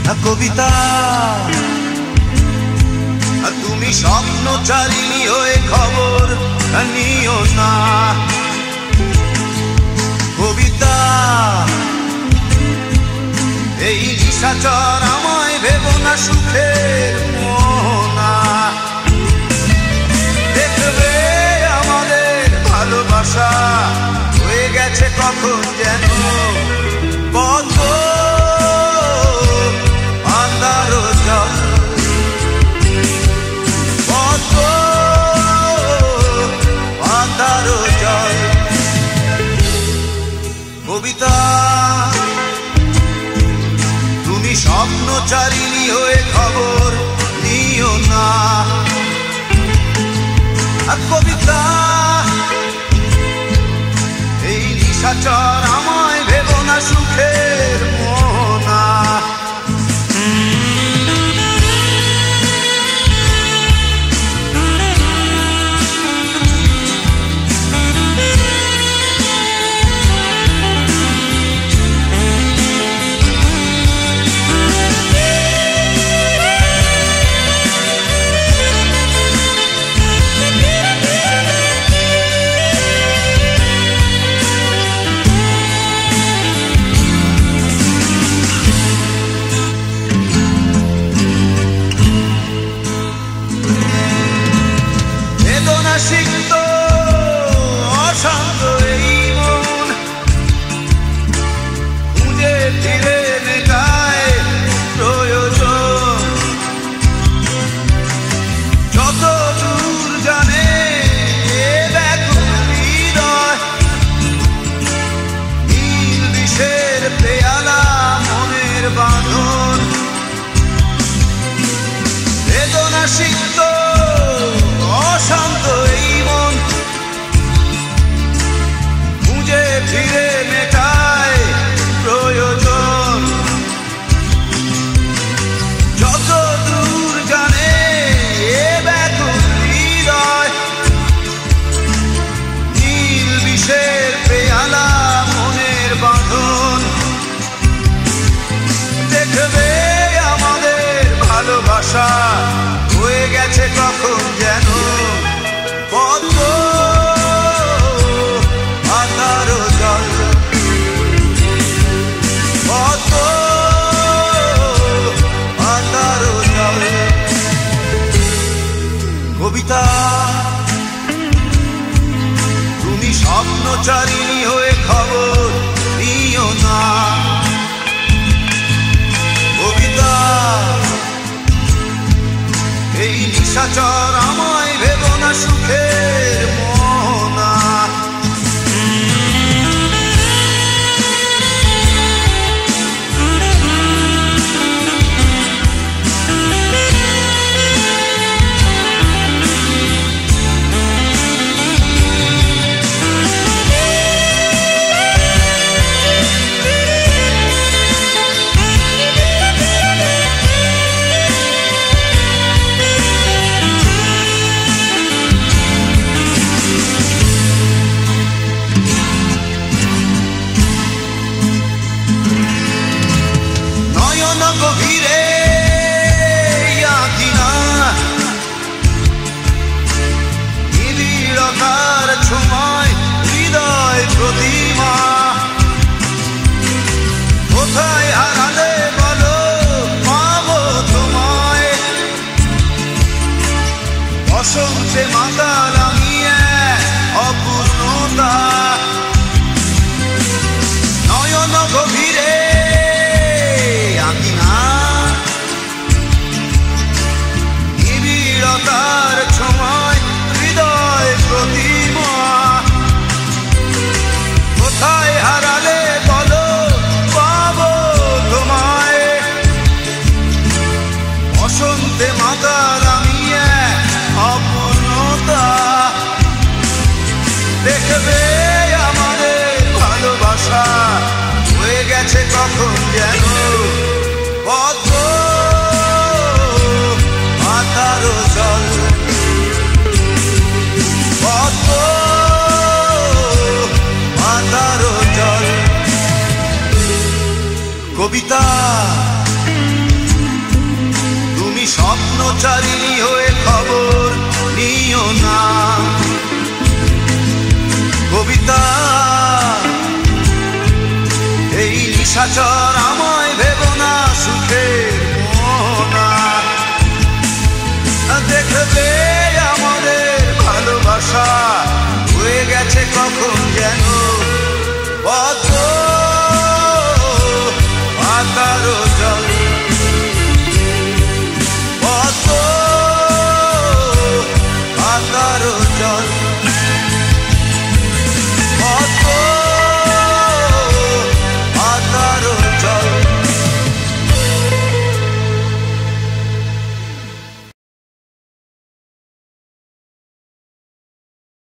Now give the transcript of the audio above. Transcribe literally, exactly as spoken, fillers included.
কবিতা তুমি স্বপ্নচারিণী হয়ে খবর নিও না। কবিতা এই নিশাচর আমায় ভেবো না সুখের মোহনা। দেখবে আমাদের ভালোবাসা হয়ে গেছে কখন যেন কত আন্ধার জল, কত আন্ধার জল। কবিতা তুমি স্বপ্নচারিণী হয়ে খবর নিও না। আর কবিতা এই নিশাচর আমায় ভেবো না সুখের মোহনা। সিক্ত অশান্ত এই মন খুঁজে ফিরে মেটায় প্রয়োজন। যত দূর জানে ব্যাকুল হৃদয়, নীল বিষের পেয়ালা মনের বাঁধন। বেদনা সিক্ত অশান্ত এই মন খুঁজে ফিরে মেটায় প্রয়োজন। যত দূর জানে ব্যাকুল হৃদয়, নীল বিষের পেয়ালা মনের বাঁধন। দেখবে আমাদের ভালোবাসা হয়ে গেছে কখন যেন কত আন্ধার জল, কত আন্ধার জল। কবিতা তুমি স্বপ্নচারিণী হয়ে খবর নিও না। কবিতা এই নিশাচর আমায় ভেবো না সুখের মোহনা। গভীরে আঁকিনা নিবিড়তার ছোঁয়ায় হৃদয় প্রতিমা। কোথায় হারালে বলো পাবো তোমায়, বসন্তে মাতাল আমি অপূর্ণতা। নয়ন গভীরে তার ছোঁয়ায় হৃদয় প্রতিমা। কোথায় হারালে বলো পাবো তোমায়, বসন্তে মাতাল আমি অপূর্ণতা। দেখবে আমাদের ভালোবাসা হয়ে গেছে কখন যেন কত আন্ধার জল, কত আন্ধার জল। কবিতা পথচারিণী হয়ে খবর নিও না। কবিতা এই নিশাচর আমায় ভেবো না সুখের মোহনা। দেখবে আমাদের ভালোবাসা হয়ে গেছে কখন যেন পথ